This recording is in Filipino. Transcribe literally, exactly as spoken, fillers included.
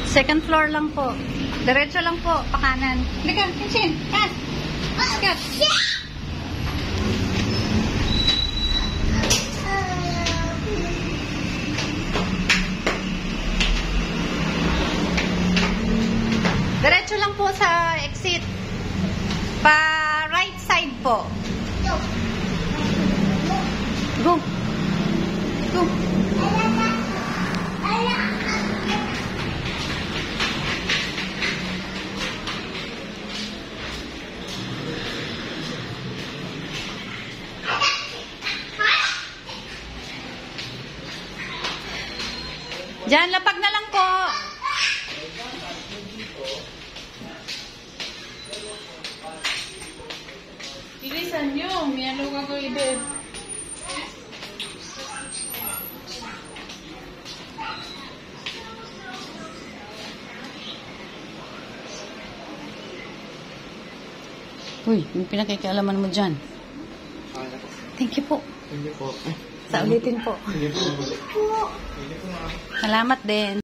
Second floor lang po. Diretso lang po, pakanan. Halika, Kinchin. Kat. Kat. Diretso lang po sa exit. Pa right side po. Go. Go. Diyan, lapag na lang po. Ilisan nyo. Miyalo ka ko ibig. Uy, yung pinakikialaman mo dyan. Thank you po. Hindi po. Sa ulitin po. Hindi po. Salamat din.